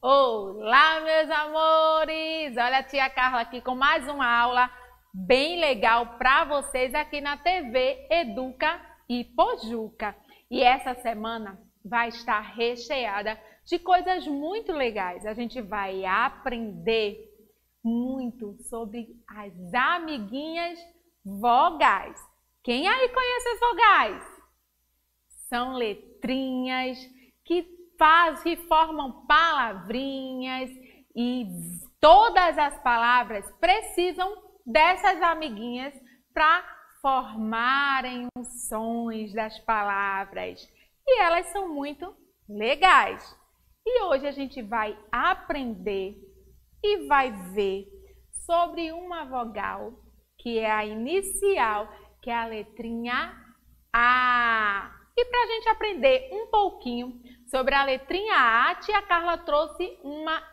Olá, meus amores! Olha a tia Carla aqui com mais uma aula bem legal para vocês aqui na TV Educa e Pojuca. E essa semana vai estar recheada de coisas muito legais. A gente vai aprender muito sobre as amiguinhas vogais. Quem aí conhece as vogais? São letrinhas que formam palavrinhas e todas as palavras precisam dessas amiguinhas para formarem os sons das palavras. E elas são muito legais. E hoje a gente vai aprender e vai ver sobre uma vogal que é a inicial, que é a letrinha A. E para a gente aprender um pouquinho sobre a letrinha A, a tia Carla trouxe uma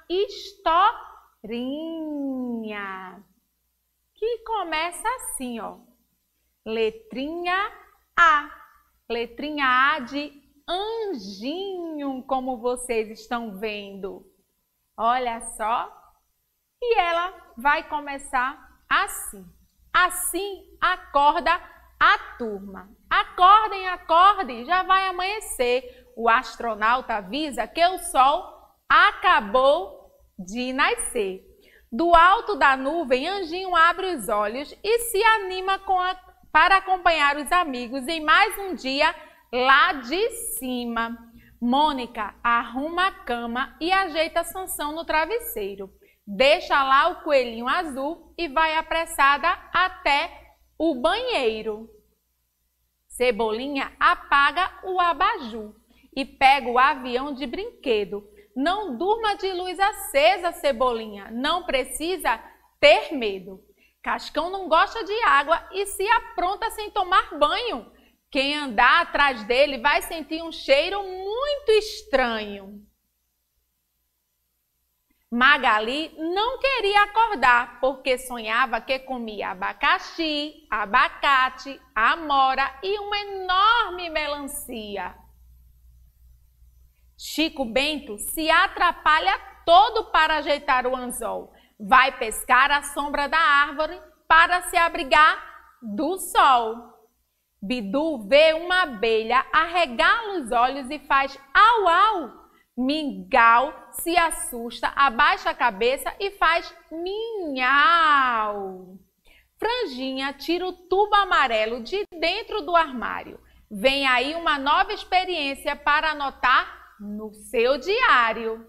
historinha que começa assim, ó. Letrinha A. Letrinha A de anjinho, como vocês estão vendo. Olha só. E ela vai começar assim. Assim acorda a turma. Acordem, acordem, já vai amanhecer. O astronauta avisa que o sol acabou de nascer. Do alto da nuvem, Anjinho abre os olhos e se anima para acompanhar os amigos em mais um dia lá de cima. Mônica arruma a cama e ajeita Sansão no travesseiro. Deixa lá o coelhinho azul e vai apressada até o banheiro. Cebolinha apaga o abajur e pega o avião de brinquedo. Não durma de luz acesa, Cebolinha, não precisa ter medo. Cascão não gosta de água e se apronta sem tomar banho. Quem andar atrás dele vai sentir um cheiro muito estranho. Magali não queria acordar porque sonhava que comia abacaxi, abacate, amora e uma enorme melancia. Chico Bento se atrapalha todo para ajeitar o anzol. Vai pescar à sombra da árvore para se abrigar do sol. Bidu vê uma abelha, arregala os olhos e faz au au. Mingau se assusta, abaixa a cabeça e faz minhau. Franjinha tira o tubo amarelo de dentro do armário. Vem aí uma nova experiência para anotar no seu diário.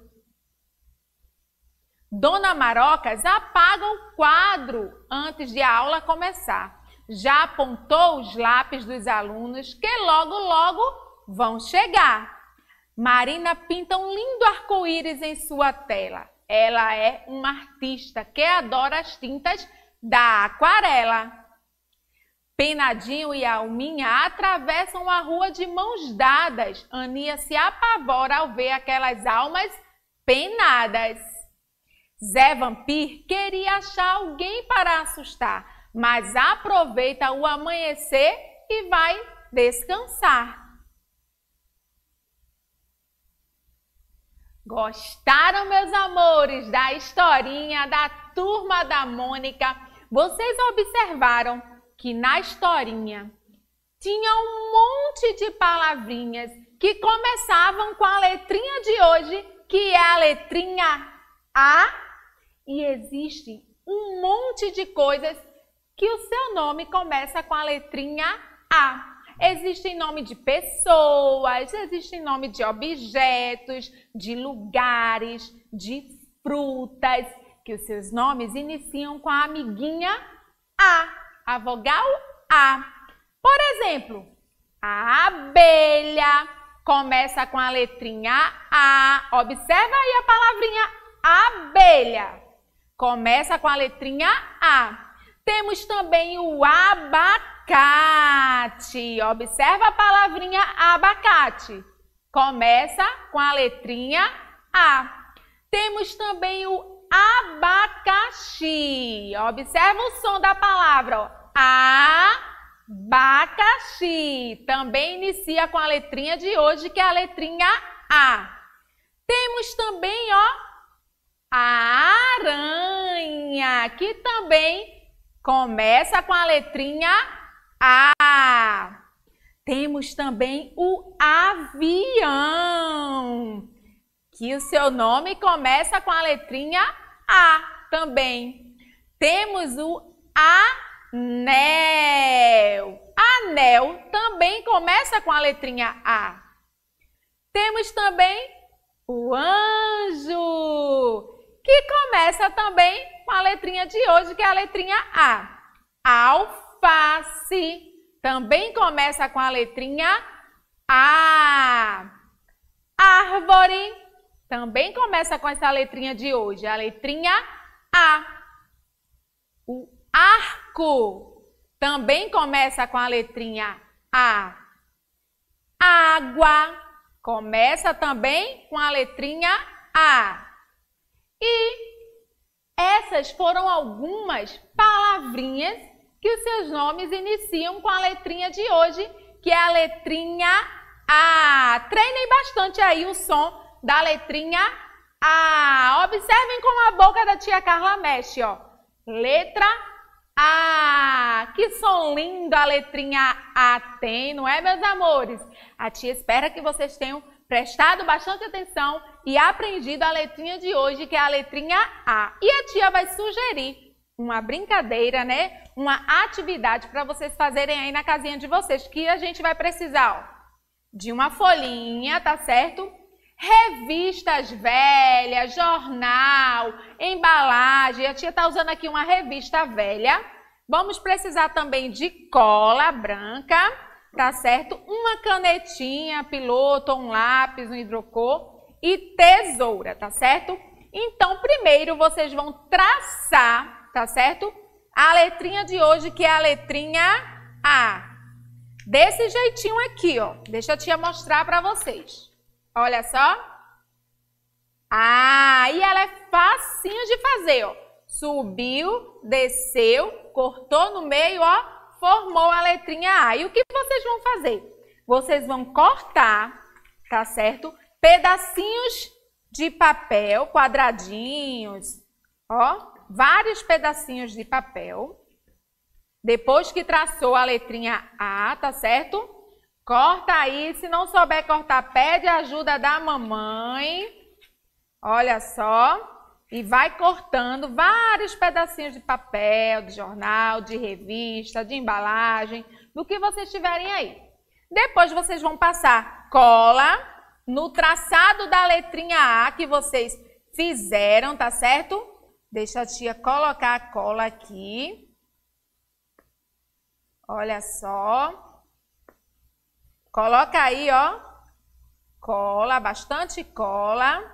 Dona Marocas apaga o quadro antes de a aula começar. Já apontou os lápis dos alunos que logo, logo vão chegar. Marina pinta um lindo arco-íris em sua tela. Ela é uma artista que adora as tintas da aquarela. Penadinho e Alminha atravessam a rua de mãos dadas. Aninha se apavora ao ver aquelas almas penadas. Zé Vampir queria achar alguém para assustar, mas aproveita o amanhecer e vai descansar. Gostaram, meus amores, da historinha da Turma da Mônica? Vocês observaram que na historinha tinha um monte de palavrinhas que começavam com a letrinha de hoje, que é a letrinha A, e existe um monte de coisas que o seu nome começa com a letrinha A. Existem nome de pessoas, existem nome de objetos, de lugares, de frutas, que os seus nomes iniciam com a amiguinha A vogal A. Por exemplo, a abelha começa com a letrinha A. Observa aí a palavrinha abelha. Começa com a letrinha A. Temos também o abacate. Observa a palavrinha abacate. Começa com a letrinha A. Temos também o abacaxi. Observa o som da palavra, ó. Abacaxi. Também inicia com a letrinha de hoje, que é a letrinha A. Temos também, ó, a aranha, que também começa com a letrinha A. Temos também o avião, que o seu nome começa com a letrinha A também. Temos o anel. Anel também começa com a letrinha A. Temos também o anjo, que começa também com a letrinha de hoje, que é a letrinha A. Alface também começa com a letrinha A. Árvore também começa com essa letrinha de hoje, a letrinha A. O arco também começa com a letrinha A. Água começa também com a letrinha A. E essas foram algumas palavrinhas que os seus nomes iniciam com a letrinha de hoje, que é a letrinha A. Treinem bastante aí o som da letrinha A. Observem como a boca da tia Carla mexe, ó. Letra A. Que som lindo a letrinha A tem, não é, meus amores? A tia espera que vocês tenham prestado bastante atenção e aprendido a letrinha de hoje, que é a letrinha A. E a tia vai sugerir uma brincadeira, né? Uma atividade para vocês fazerem aí na casinha de vocês, que a gente vai precisar, ó, de uma folhinha, tá certo? Revistas velhas, jornal, embalagem. A tia tá usando aqui uma revista velha. Vamos precisar também de cola branca, tá certo? Uma canetinha, piloto, um lápis, um hidrocor e tesoura, tá certo? Então, primeiro vocês vão traçar, tá certo? A letrinha de hoje, que é a letrinha A. Desse jeitinho aqui, ó. Deixa a tia mostrar para vocês. Olha só. Ah, e ela é facinho de fazer, ó. Subiu, desceu, cortou no meio, ó, formou a letrinha A. E o que vocês vão fazer? Vocês vão cortar, tá certo? Pedacinhos de papel, quadradinhos, ó, vários pedacinhos de papel. Depois que traçou a letrinha A, tá certo? Corta aí, se não souber cortar, pede ajuda da mamãe. Olha só. E vai cortando vários pedacinhos de papel, de jornal, de revista, de embalagem, do que vocês tiverem aí. Depois vocês vão passar cola no traçado da letrinha A que vocês fizeram, tá certo? Deixa a tia colocar a cola aqui. Olha só. Coloca aí, ó. Cola, bastante cola.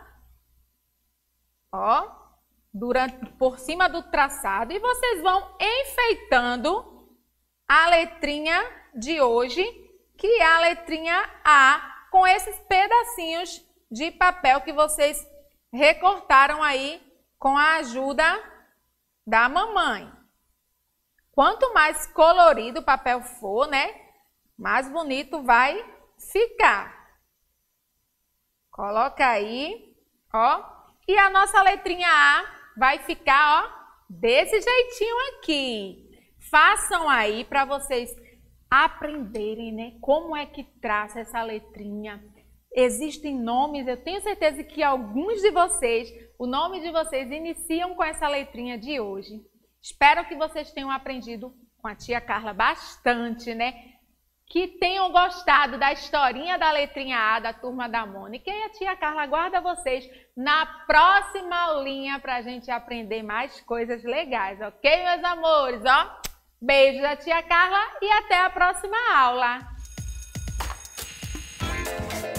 Ó, por cima do traçado, e vocês vão enfeitando a letrinha de hoje, que é a letrinha A, com esses pedacinhos de papel que vocês recortaram aí com a ajuda da mamãe. Quanto mais colorido o papel for, né, mais bonito vai ficar. Coloca aí, ó. E a nossa letrinha A vai ficar, ó, desse jeitinho aqui. Façam aí para vocês aprenderem, né, como é que traça essa letrinha. Existem nomes, eu tenho certeza que alguns de vocês, o nome de vocês iniciam com essa letrinha de hoje. Espero que vocês tenham aprendido com a tia Carla bastante, né? Que tenham gostado da historinha da letrinha A da Turma da Mônica. E a tia Carla aguarda vocês na próxima aulinha para a gente aprender mais coisas legais, ok, meus amores? Ó, beijo da tia Carla e até a próxima aula.